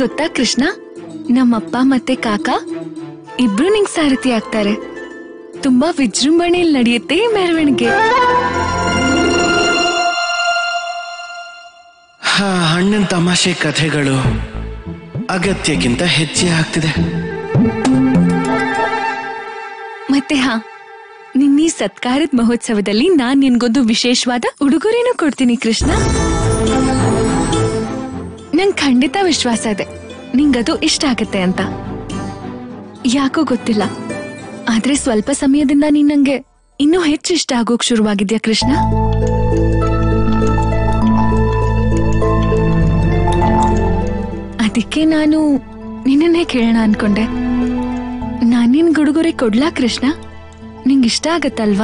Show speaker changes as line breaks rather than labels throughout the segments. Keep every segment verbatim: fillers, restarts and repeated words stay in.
ಗೊತ್ತಾ ಕೃಷ್ಣ, ನಮ್ಮಪ್ಪ ಮತ್ತೆ ಕಾಕ ಇಬ್ರು ನಿಂಗ್ ಸಾರಥಿ ಆಗ್ತಾರೆ. ತುಂಬಾ ವಿಜೃಂಭಣೆಯಲ್ಲಿ ನಡೆಯುತ್ತೆ ಮೆರವಣಿಗೆ.
ಹಾ, ಅಣ್ಣನ ತಮಾಷೆ ಕಥೆಗಳು ಅಗತ್ಯಕ್ಕಿಂತ ಹೆಚ್ಚೇ ಆಗ್ತಿದೆ.
ಮತ್ತೆ ಹಾ, ನಿನ್ನೀ ಸತ್ಕಾರದ ಮಹೋತ್ಸವದಲ್ಲಿ ನಾನ್ ನಿನ್ಗೊಂದು ವಿಶೇಷವಾದ ಉಡುಗೊರೆನೂ ಕೊಡ್ತೀನಿ ಕೃಷ್ಣ. ನಂಗ್ ಖಂಡಿತ ವಿಶ್ವಾಸ ಇದೆ ನಿಂಗದು ಇಷ್ಟ ಆಗತ್ತೆ ಅಂತ. ಯಾಕೋ ಗೊತ್ತಿಲ್ಲ, ಆದ್ರೆ ಸ್ವಲ್ಪ ಸಮಯದಿಂದ ನೀನ್ ನಂಗೆ ಇನ್ನೂ ಹೆಚ್ಚು ಇಷ್ಟ ಆಗೋಕ್ ಶುರುವಾಗಿದ್ಯಾ ಕೃಷ್ಣ. ಅದಕ್ಕೆ ನಾನು ನಿನ್ನನ್ನೇ ಕೇಳೋಣ ಅನ್ಕೊಂಡೆ. ನಾನ್ ನಿನ್ ಉಡುಗೊರೆ ಕೊಡ್ಲಾ ಕೃಷ್ಣ? ನಿಂಗ್ ಇಷ್ಟ ಆಗತ್ತಲ್ವಾ?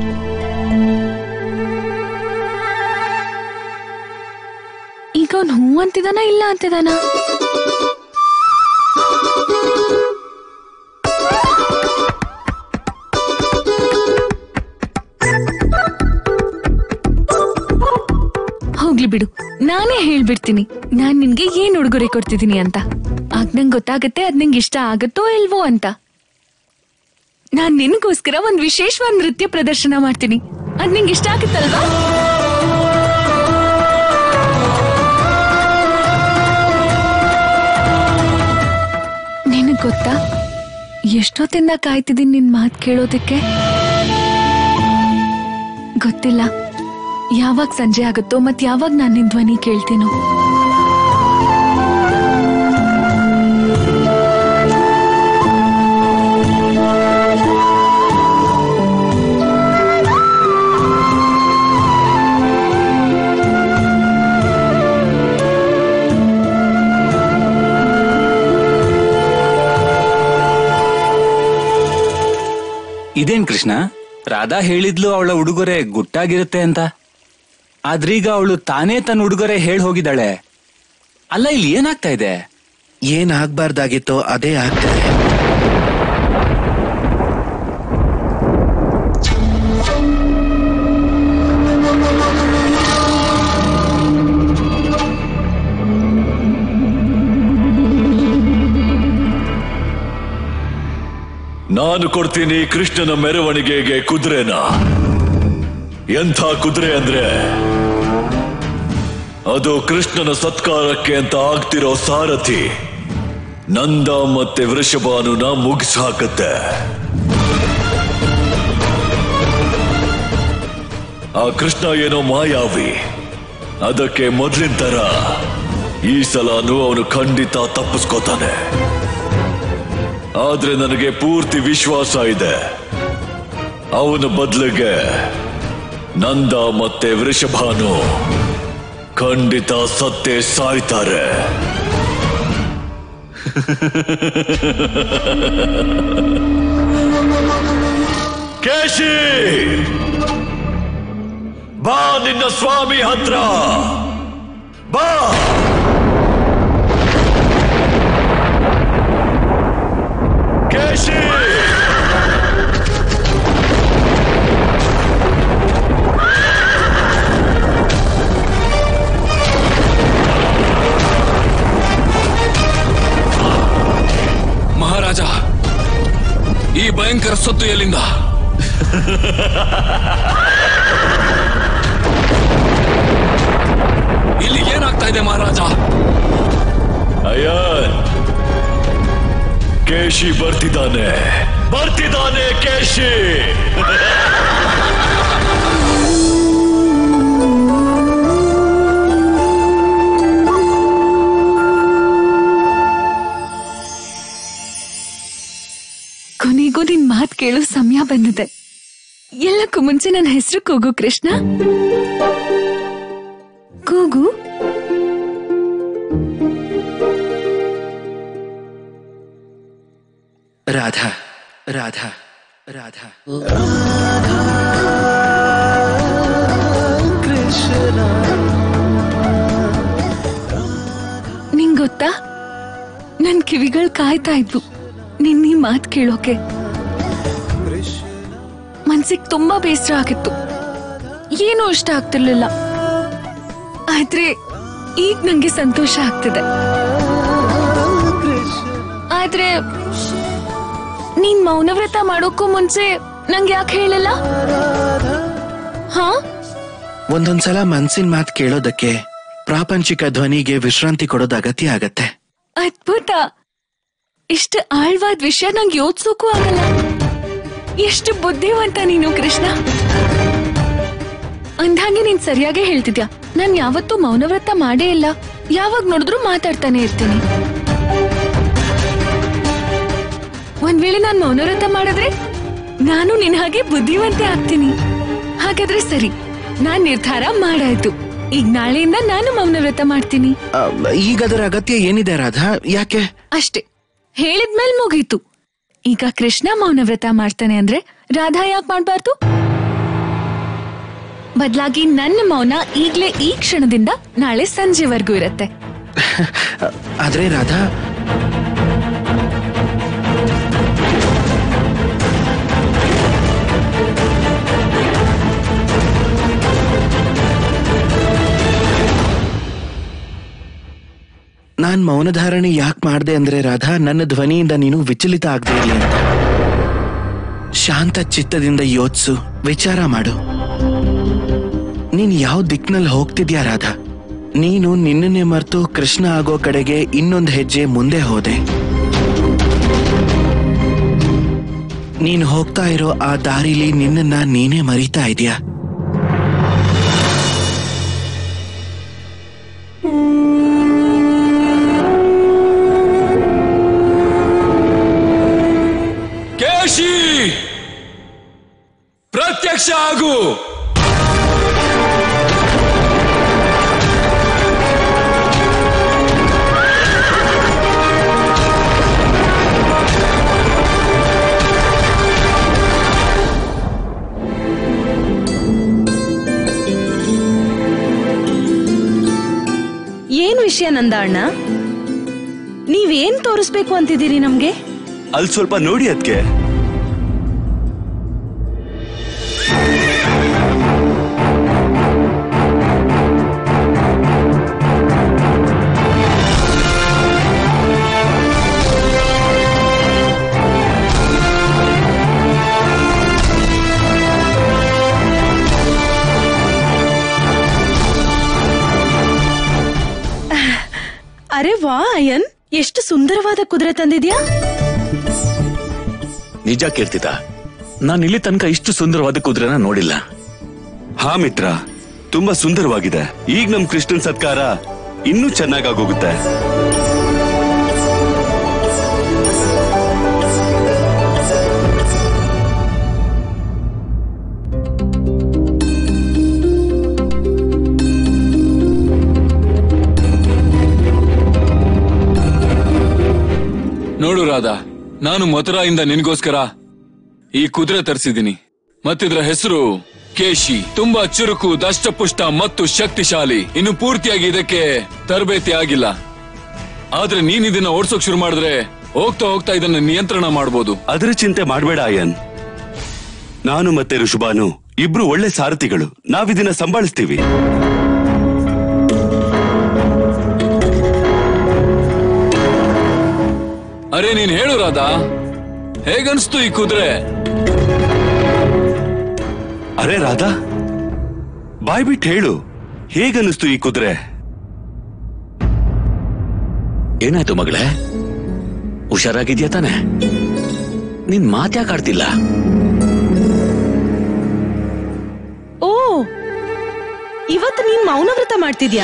ಈಗ ಅವ್ನು ಹೂ ಅಂತಿದಾನ ಇಲ್ಲ ಅಂತಿದಾನ? ಹೋಗ್ಲಿ ಬಿಡು, ನಾನೇ ಹೇಳ್ಬಿಡ್ತೀನಿ ನಾನ್ ನಿನ್ಗೆ ಏನ್ ಉಡುಗೊರೆ ಕೊಡ್ತಿದ್ದೀನಿ ಅಂತ. ಆಗ ನಂಗೆ ಗೊತ್ತಾಗತ್ತೆ ಅದ್ ನಿಂಗೆ ಇಷ್ಟ ಆಗತ್ತೋ ಇಲ್ವೋ ಅಂತ. ನಾನ್ ನಿನ್ಗೋಸ್ಕರ ಒಂದ್ ವಿಶೇಷವಾದ ನೃತ್ಯ ಪ್ರದರ್ಶನ ಮಾಡ್ತೀನಿ. ಅದ್ ನಿಂಗೆ ಇಷ್ಟ ಆಗತ್ತಲ್ವಾ? ನಿನಗ್ ಗೊತ್ತಾ, ಎಷ್ಟೊತ್ತಿಂದ ಕಾಯ್ತಿದ್ದೀನಿ ನಿನ್ ಮಾತ್ ಕೇಳೋದಕ್ಕೆ. ಗೊತ್ತಿಲ್ಲ ಯಾವಾಗ ಸಂಜೆ ಆಗುತ್ತೋ ಮತ್ ಯಾವಾಗ ನಾನ್ ನಿನ್ ಧ್ವನಿ ಕೇಳ್ತೀನೋ.
ಇದೇನ್ ಕೃಷ್ಣ, ರಾಧಾ ಹೇಳಿದ್ಲು ಅವಳ ಉಡುಗೊರೆ ಗುಟ್ಟಾಗಿರುತ್ತೆ ಅಂತ. ಆದ್ರೀಗ ಅವಳು ತಾನೇ ತನ್ನ ಉಡುಗೊರೆ ಹೇಳಿ ಹೋಗಿದ್ದಾಳೆ. ಅಲ್ಲ, ಇಲ್ಲಿ ಏನಾಗ್ತಾ ಇದೆ?
ಏನ್ ಆಗ್ಬಾರ್ದಾಗಿತ್ತೋ ಅದೇ ಆಗ್ತದೆ.
ನಾನು ಕೊಡ್ತೀನಿ ಕೃಷ್ಣನ ಮೆರವಣಿಗೆಗೆ ಕುದುರೆನ. ಎಂಥ ಕುದುರೆ ಅಂದ್ರೆ ಅದು ಕೃಷ್ಣನ ಸತ್ಕಾರಕ್ಕೆ ಅಂತ ಆಗ್ತಿರೋ ಸಾರಥಿ. ನಂದ ಮತ್ತೆ ವೃಷಭಾನುನ ಮುಗಿಸ್ ಹಾಕತ್ತೆ. ಆ ಕೃಷ್ಣ ಏನೋ ಮಾಯಾವಿ, ಅದಕ್ಕೆ ಮೊದ್ಲಿನ ತರ ಈ ಸಲನೂ ಅವನು ಖಂಡಿತ ತಪ್ಪಿಸ್ಕೋತಾನೆ. ಆದ್ರೆ ನನಗೆ ಪೂರ್ತಿ ವಿಶ್ವಾಸ ಇದೆ, ಅವನ ಬದಲಿಗೆ ನಂದ ಮತ್ತೆ ವೃಷಭಾನು ಖಂಡಿತ ಸತ್ತೇ ಸಾಯ್ತಾರೆ. ಕೇಶಿ, ಬಾ ನಿನ್ನ ಸ್ವಾಮಿ ಹತ್ರ ಬಾ. ಕೇಶಿ,
ಮಹಾರಾಜ, ಈ ಭಯಂಕರ ಸತ್ತು ಎಲ್ಲಿಂದ? ಇಲ್ಲಿ ಏನಾಗ್ತಾ ಇದೆ ಮಹಾರಾಜ?
ಅಯ್ಯನ್, ಕೇಶಿ ಬರ್ತಿದ್ದಾನೆ ಬರ್ತಿದ್ದಾನೆ ಕೇಶಿ.
ಕೊನೆಗೂ ನಿನ್ ಮಾತ್ ಕೇಳೋ ಸಮಯ ಬಂದಿದೆ. ಎಲ್ಲಕ್ಕೂ ಮುಂಚೆ ನನ್ನ ಹೆಸರು ಕೂಗು ಕೃಷ್ಣ. ಕೂಗು.
ರಾಧಾ ರಾಧಾ ರಾಧಾ ಕೃಷ್ಣ.
ನಿಂಗ್ ಗೊತ್ತಾ, ನನ್ ಕಿವಿಗಳು ಕಾಯ್ತಾ ಇದ್ವು ನಿನ್ನ ಈ ಮಾತ್ ಕೇಳೋಕೆ. ಮನ್ಸಿಗೆ ತುಂಬಾ ಬೇಸರ ಆಗಿತ್ತು, ಏನೂ ಇಷ್ಟ ಆಗ್ತಿರ್ಲಿಲ್ಲ. ಆದ್ರೆ ಈಗ ನಂಗೆ ಸಂತೋಷ ಆಗ್ತಿದೆ. ಹಾಗಾದ್ರೆ ನೀನ್ ಮೌನವ್ರತ ಮಾಡೋಕ್ಕೂ ಮುಂಚೆ ನಂಗೆ ಯಾಕೆ ಹೇಳಲ್ಲ? ಹಾ,
ಒಂದೊಂದ್ಸಲ ಮನ್ಸಿನ ಮಾತು ಕೇಳೋದಕ್ಕೆ ಪ್ರಾಪಂಚಿಕ ಧ್ವನಿಗೆ ವಿಶ್ರಾಂತಿ ಕೊಡೋದು ಅಗತ್ಯ ಆಗತ್ತೆ.
ಅದ್ಭುತ. ಇಷ್ಟು ಆಳ್ವಾದ ವಿಷಯ ನಂಗೆ ಯೋಚಿಸೋಕ್ಕೂ ಆಗಲ್ಲ. ಎಷ್ಟು ಬುದ್ಧಿವಂತ ನೀನು ಕೃಷ್ಣ. ಅಂದ್ಹಾಗೆ ನೀನ್ ಸರಿಯಾಗೇ ಹೇಳ್ತಿದ್ಯಾ. ನಾನ್ ಯಾವತ್ತೂ ಮೌನವ್ರತ ಮಾಡೇ ಇಲ್ಲ. ಯಾವಾಗ ನೋಡಿದ್ರು ಮಾತಾಡ್ತಾನೆ ಇರ್ತೀನಿ. ಒಂದ್ ವೇಳೆ ನಾನ್ ಮೌನವ್ರತ ಮಾಡಿದ್ರೆ ನಾನು ನಿನ್ ಹಾಗೆ ಬುದ್ಧಿವಂತೆ ಆಗ್ತೀನಿ. ಹಾಗಾದ್ರೆ ಸರಿ, ನಾನ್ ನಿರ್ಧಾರ ಮಾಡಾಯ್ತು. ಈಗ ನಾಳೆಯಿಂದ ನಾನು ಮೌನವ್ರತ ಮಾಡ್ತೀನಿ.
ಈಗ ಅದರ ಅಗತ್ಯ ಏನಿದೆ ರಾಧಾ? ಯಾಕೆ?
ಅಷ್ಟೇ, ಹೇಳಿದ್ಮೇಲೆ ಮುಗೀತು. ಈಗ ಕೃಷ್ಣ ಮೌನವ್ರತ ಮಾಡ್ತಾನೆ ಅಂದ್ರೆ ರಾಧಾ ಯಾಕೆ ಮಾಡ್ಬಾರ್ದು? ಬದಲಾಗಿ ನನ್ನ ಮೌನ ಈಗ್ಲೇ ಈ ಕ್ಷಣದಿಂದ ನಾಳೆ ಸಂಜೆವರೆಗೂ ಇರತ್ತೆ.
ಆದ್ರೆ ರಾಧಾ, ನಾನ್ ಮೌನಧಾರಣೆ ಯಾಕೆ ಮಾಡ್ದೆ ಅಂದ್ರೆ ರಾಧಾ, ನನ್ನ ಧ್ವನಿಯಿಂದ ನೀನು ವಿಚಲಿತ ಆಗದೆ ಇರಲಿ ಅಂತ. ಶಾಂತ ಚಿತ್ತದಿಂದ ಯೋಚಿಸು, ವಿಚಾರ ಮಾಡು. ನೀನ್ ಯಾವ ದಿಕ್ನಲ್ಲಿ ಹೋಗ್ತಿದ್ಯಾ ರಾಧಾ? ನೀನು ನಿನ್ನನ್ನೇ ಮರೆತು ಕೃಷ್ಣ ಆಗೋ ಕಡೆಗೆ ಇನ್ನೊಂದು ಹೆಜ್ಜೆ ಮುಂದೆ ಹೋದೆ. ನೀನ್ ಹೋಗ್ತಾ ಇರೋ ಆ ದಾರಿಲಿ ನಿನ್ನನ್ನ ನೀನೇ ಮರೀತಾ ಇದೀಯ.
ಕೇಶಿ, ಪ್ರತ್ಯಕ್ಷ ಆಗು.
ಏನು ವಿಷಯ ನಂದ ಅಣ್ಣ? ನೀವೇನ್ ತೋರಿಸ್ಬೇಕು ಅಂತಿದ್ದೀರಿ ನಮ್ಗೆ?
ಅಲ್ಲಿ ಸ್ವಲ್ಪ ನೋಡಿ ಅದ್ಕೆ.
ಅರೆ ವಾ ಅಯನ್, ಎಷ್ಟು ಸುಂದರವಾದ ಕುದುರೆ ತಂದಿದ್ಯಾ.
ನಿಜ ಕೇಳ್ತಿದ್ದ, ನಾನು ಇಲ್ಲಿ ತನಕ ಇಷ್ಟು ಸುಂದರವಾದ ಕುದುರೆನ ನೋಡಿಲ್ಲ. ಹಾ ಮಿತ್ರ, ತುಂಬಾ ಸುಂದರವಾಗಿದೆ. ಈಗ ನಮ್ ಕೃಷ್ಣನ್ ಸತ್ಕಾರ ಇನ್ನೂ ಚೆನ್ನಾಗೋಗುತ್ತೆ.
ನೋಡು ರಾಧಾ, ನಾನು ಮಥುರಾಯಿಂದ ನಿನ್ಗೋಸ್ಕರ ಈ ಕುದುರೆ ತರಿಸಿದ್ದೀನಿ. ಮತ್ತಿದ್ರ ಹೆಸರು ಕೇಶಿ. ತುಂಬಾ ಚುರುಕು, ದಷ್ಟಪುಷ್ಟ ಮತ್ತು ಶಕ್ತಿಶಾಲಿ. ಇನ್ನು ಪೂರ್ತಿಯಾಗಿ ಇದಕ್ಕೆ ತರಬೇತಿ ಆಗಿಲ್ಲ. ಆದ್ರೆ ನೀನ್ ಇದನ್ನ ಓಡಿಸೋಕ್ ಶುರು ಮಾಡಿದ್ರೆ ಹೋಗ್ತಾ ಹೋಗ್ತಾ ಇದನ್ನ ನಿಯಂತ್ರಣ ಮಾಡಬಹುದು.
ಅದ್ರ ಚಿಂತೆ ಮಾಡ್ಬೇಡ ಅಯನ್. ನಾನು ಮತ್ತೆ ಋಷಭಾನು ಇಬ್ರು ಒಳ್ಳೆ ಸಾರಥಿಗಳು. ನಾವಿದನ್ನ ಸಂಭಾಳಿಸ್ತೀವಿ.
ಅರೆ ನೀನ್ ಹೇಳು ರಾಧಾ, ಹೇಗನ್ಸ್ತು ಈ ಕುದುರೆ?
ಅರೆ ರಾಧಾ, ಬಾಯ್ ಬಿಟ್ಟು ಹೇಳು, ಹೇಗನ್ನಿಸ್ತು ಈ ಕುದುರೆ? ಏನಾಯ್ತು ಮಗಳೇ, ಹುಷಾರಾಗಿದ್ಯಾ ತಾನೆ? ನಿನ್ ಮಾತ್ಯಾಕಾಡ್ತಿಲ್ಲ?
ಓ, ಇವತ್ತು ನೀನ್ ಮೌನವ್ರತ ಮಾಡ್ತಿದ್ಯಾ?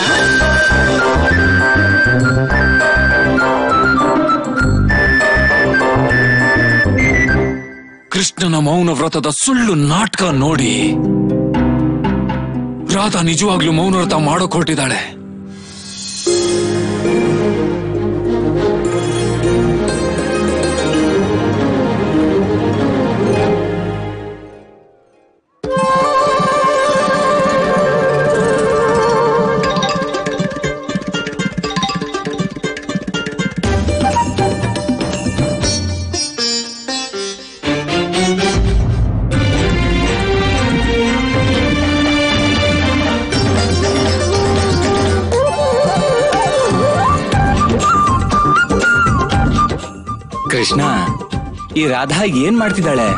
ಕೃಷ್ಣನ ಮೌನ ವ್ರತದ ಸುಳ್ಳು ನಾಟಕ ನೋಡಿ ರಾಧಾ ನಿಜವಾಗ್ಲೂ ಮೌನ ವ್ರತ ಮಾಡೋಕ್ ಹೊರಟಿದ್ದಾಳೆ.
ಕೃಷ್ಣ, ಈ ರಾಧಾ ಏನ್ ಮಾಡ್ತಿದ್ದಾಳೆ?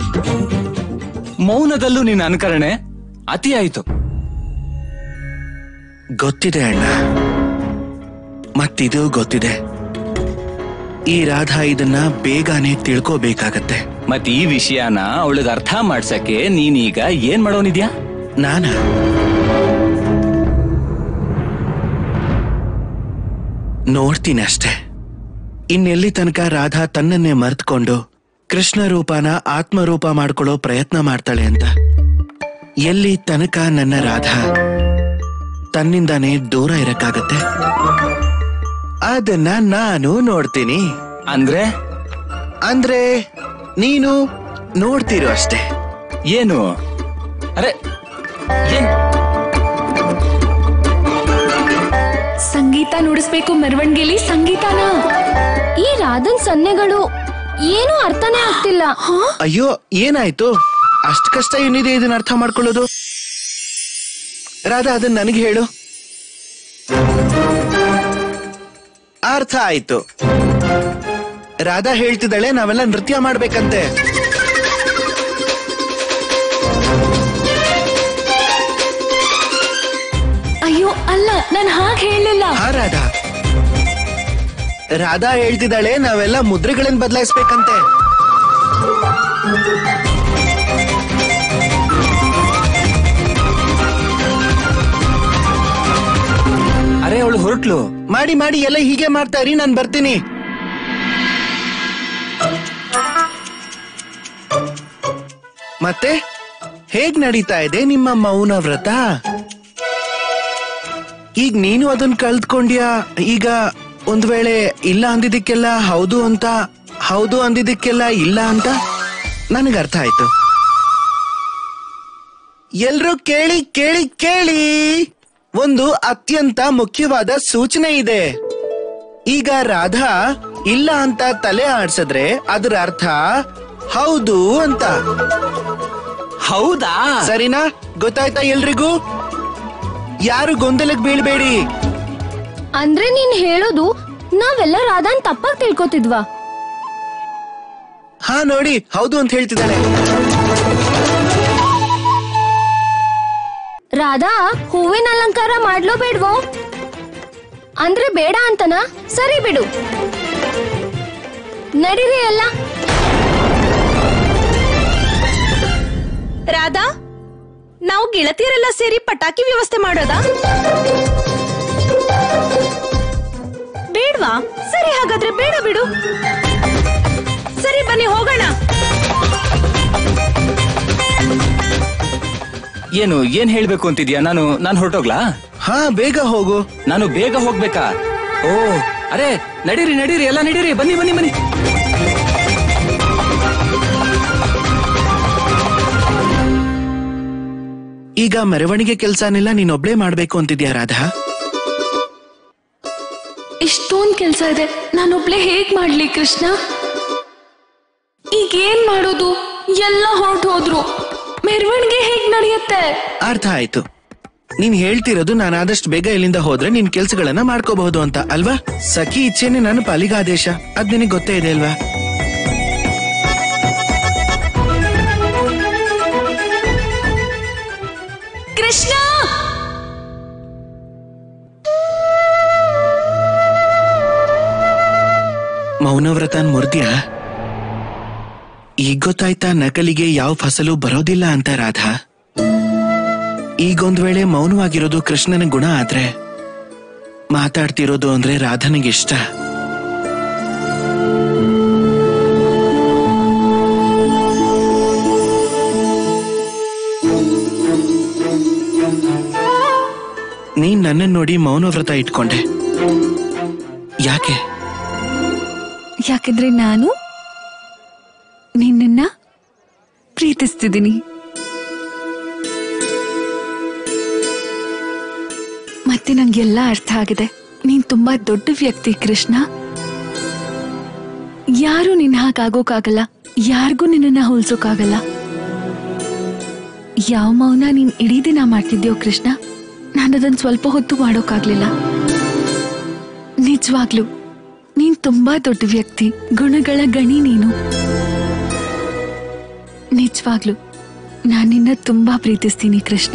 ಮೌನದಲ್ಲೂ ನಿನ್ನ ಅನುಕರಣೆ ಅತಿ ಆಯ್ತು.
ಗೊತ್ತಿದೆ ಅಣ್ಣ, ಮತ್ತಿದು ಗೊತ್ತಿದೆ. ಈ ರಾಧಾ ಇದನ್ನ ಬೇಗನೆ ತಿಳ್ಕೋಬೇಕಾಗತ್ತೆ.
ಮತ್ ಈ ವಿಷಯನ ಅವಳಿಗೆ ಅರ್ಥ ಮಾಡ್ಸಕ್ಕೆ ನೀನೀಗ ಏನ್ ಮಾಡೋನಿದ್ಯಾ?
ನಾನ ನೋಡ್ತೀನಿ ಅಷ್ಟೆ. ಇನ್ನೆಲ್ಲಿ ತನಕ ರಾಧಾ ತನ್ನನ್ನೇ ಮರೆತುಕೊಂಡು ಕೃಷ್ಣ ರೂಪನ ಆತ್ಮರೂಪ ಮಾಡ್ಕೊಳ್ಳೋ ಪ್ರಯತ್ನ ಮಾಡ್ತಾಳೆ ಅಂತ. ಎಲ್ಲಿ ತನಕ ನನ್ನ ರಾಧಾ ತನ್ನಿಂದಾನೇ ದೂರ ಇರಕ್ಕಾಗತ್ತೆ, ಅದನ್ನ ನಾನು ನೋಡ್ತೀನಿ.
ಅಂದ್ರೆ
ಅಂದ್ರೆ ನೀನು ನೋಡ್ತೀರೋ ಅಷ್ಟೇ.
ಏನು? ಅರೆ ಏನ್?
ಸಂಗೀತ ನುಡಿಸ್ಬೇಕು ಮೆರವಣಿಗೆಲಿ. ಸಂಗೀತನ?
ಈ ರಾಧನ್ ಸನ್ನೆಗಳು ಏನೂ ಅರ್ಥನೇ ಆಗ್ತಿಲ್ಲ.
ಅಯ್ಯೋ, ಏನಾಯ್ತು? ಅಷ್ಟ್ ಕಷ್ಟ ಏನಿದೆ ಇದನ್ನ ಅರ್ಥ ಮಾಡ್ಕೊಳ್ಳೋದು? ರಾಧಾ, ಅದನ್ನ ನನಗೆ ಹೇಳು. ಅರ್ಥ ಆಯ್ತು. ರಾಧಾ ಹೇಳ್ತಿದ್ದಾಳೆ ನಾವೆಲ್ಲ ನೃತ್ಯ ಮಾಡ್ಬೇಕಂತೆ.
ಅಯ್ಯೋ ಅಲ್ಲ, ನಾನು ಹಾಗೆ ಹೇಳಲಿಲ್ಲ.
ಹಾ ರಾಧಾ, ರಾಧಾ ಹೇಳ್ತಿದ್ದಾಳೆ ನಾವೆಲ್ಲ ಮುದ್ರೆಗಳನ್ನ ಬದಲಾಯಿಸ್ಬೇಕಂತೆ.
ಅರೆ ಅವಳು ಹೊರಟ್ಲು.
ಮಾಡಿ ಮಾಡಿ ಎಲ್ಲ ಹೀಗೆ ಮಾಡ್ತಾ ಇರಿ, ನಾನು ಬರ್ತೀನಿ. ಮತ್ತೆ ಹೇಗ್ ನಡೀತಾ ಇದೆ ನಿಮ್ಮ ಮೌನ ವ್ರತ? ಈಗ ನೀನು ಅದನ್ನ ಕಳ್ದ್ಕೊಂಡ್ಯಾ? ಈಗ ಒಂದ್ ವೇಳೆ ಇಲ್ಲ ಅಂದಿದ್ದಕ್ಕೆಲ್ಲ ಹೌದು ಅಂತ, ಹೌದು ಅಂದಿದ್ದಕ್ಕೆಲ್ಲ ಇಲ್ಲ ಅಂತ? ನನಗೆ ಅರ್ಥ ಆಯ್ತು. ಎಲ್ರೂ ಕೇಳಿ ಕೇಳಿ ಕೇಳಿ, ಒಂದು ಅತ್ಯಂತ ಮುಖ್ಯವಾದ ಸೂಚನೆ ಇದೆ. ಈಗ ರಾಧಾ ಇಲ್ಲ ಅಂತ ತಲೆ ಆಡ್ಸಿದ್ರೆ ಅದರ ಅರ್ಥ ಹೌದು ಅಂತ.
ಹೌದಾ?
ಸರಿನಾ? ಗೊತ್ತಾಯ್ತಾ ಎಲ್ರಿಗೂ? ಯಾರು ಗೊಂದಲಕ್ಕೆ ಬೀಳ್ಬೇಡಿ.
ಅಂದ್ರೆ ನೀನ್ ಹೇಳೋದು ನಾವೆಲ್ಲ ರಾಧಾನ್ ತಪ್ಪಾಗಿ ತಿಳ್ಕೊತಿದ್ವಾ?
ಹಾ ನೋಡಿ, ಹೌದು ಅಂತ ಹೇಳ್ತಿದ್ದಾಳೆ.
ರಾಧಾ ಹೂವಿನ ಅಲಂಕಾರ ಮಾಡ್ಲೋ ಬೇಡ್ವೋ? ಅಂದ್ರೆ ಬೇಡ ಅಂತನಾ? ಸರಿ ಬಿಡು, ನಡೀರಿ ಎಲ್ಲ.
ರಾಧಾ, ನಾವು ಗೆಳತಿಯರೆಲ್ಲ ಸೇರಿ ಪಟಾಕಿ ವ್ಯವಸ್ಥೆ ಮಾಡೋದಾ? ಬೇಡ್ವಾ? ಸರಿ, ಹಾಗಾದ್ರೆ ಬೇಡ ಬಿಡು. ಸರಿ ಬನ್ನಿ ಹೋಗೋಣ.
ಏನು ಏನ್ ಹೇಳ್ಬೇಕು ಅಂತಿದ್ಯಾ? ನಾನು ನಾನು ಹೊರಟೋಗ್ಲಾ?
ಹಾ, ಬೇಗ ಹೋಗು.
ನಾನು ಬೇಗ ಹೋಗ್ಬೇಕಾ? ಓ ಅರೆ ನಡೀರಿ ನಡೀರಿ ಎಲ್ಲ ನಡೀರಿ, ಬನ್ನಿ ಬನ್ನಿ ಬನ್ನಿ.
ಈಗ ಮೆರವಣಿಗೆ ಕೆಲ್ಸನೆಲ್ಲ ನೀನೊಬ್ಳೇ ಮಾಡ್ಬೇಕು ಅಂತಿದ್ಯಾ ರಾಧಾ?
ಇಷ್ಟೊಂದ್ ಕೆಲ್ಸ ಇದೆ, ನಾನೊಬ್ಳೆ ಹೇಗ್ ಮಾಡ್ಲಿ ಕೃಷ್ಣ? ಈಗ ಏನ್ ಮಾಡೋದು? ಎಲ್ಲ ಹೊರಟು ಹೋದ್ರು, ಮೆರವಣಿಗೆ ಹೇಗ್ ನಡೆಯುತ್ತೆ?
ಅರ್ಥ ಆಯ್ತು. ನೀನ್ ಹೇಳ್ತಿರೋದು ನಾನು ಆದಷ್ಟು ಬೇಗ ಇಲ್ಲಿಂದ ಹೋದ್ರೆ ನಿನ್ ಕೆಲ್ಸಗಳನ್ನ ಮಾಡ್ಕೋಬಹುದು ಅಂತ ಅಲ್ವಾ? ಸಖಿ ಇಚ್ಛೆನೆ ನನ್ನ ಪಾಲಿಗೆ ಆದೇಶ, ಅದ್ ನಿನಗೆ ಗೊತ್ತೇ ಇದೆ ಅಲ್ವಾ?
ಕೃಷ್ಣ,
ಮೌನವ್ರತನ್ ಮುರ್ದ್ಯಾ? ಈಗ ಗೊತ್ತಾಯ್ತಾ ನಕಲಿಗೆ ಯಾವ ಫಸಲು ಬರೋದಿಲ್ಲ ಅಂತ ರಾಧಾ? ಈಗೊಂದ್ ವೇಳೆ ಮೌನವಾಗಿರೋದು ಕೃಷ್ಣನ ಗುಣ ಆದ್ರೆ ಮಾತಾಡ್ತಿರೋದು ಅಂದ್ರೆ ರಾಧನಿಗಿಷ್ಟ. ನೀನ್ ನನ್ನನ್ನು ನೋಡಿ ಮೌನವ್ರತ ಇಟ್ಕೊಂಡೆ. ಯಾಕೆ?
ಯಾಕಂದ್ರೆ ನಾನು ನಿನ್ನ ಪ್ರೀತಿಸ್ತಿದ್ದೀನಿ. ಮತ್ತೆ ನಂಗೆಲ್ಲ ಅರ್ಥ ಆಗಿದೆ. ನೀನ್ ತುಂಬಾ ದೊಡ್ಡ ವ್ಯಕ್ತಿ ಕೃಷ್ಣ. ಯಾರು ನಿನ್ನ ಹಾಗಾಗೋಕಾಗಲ್ಲ, ಯಾರಿಗೂ ನಿನ್ನ ಹೋಲ್ಸೋಕಾಗಲ್ಲ. ಯಾವ ಮೌನ ನೀನ್ ಇಡೀ ದಿನ ಮಾಡ್ತಿದ್ಯೋ ಕೃಷ್ಣ, ನಾನದನ್ ಸ್ವಲ್ಪ ಹೊತ್ತು ಮಾಡೋಕಾಗ್ಲಿಲ್ಲ. ನಿಜವಾಗ್ಲು ನೀನ್ ತುಂಬಾ ದೊಡ್ಡ ವ್ಯಕ್ತಿ, ಗುಣಗಳ ಗಣಿ ನೀನು. ನಿಜವಾಗ್ಲು ನಾನು ನಿನ್ನ ತುಂಬಾ ಪ್ರೀತಿಸ್ತೀನಿ ಕೃಷ್ಣ.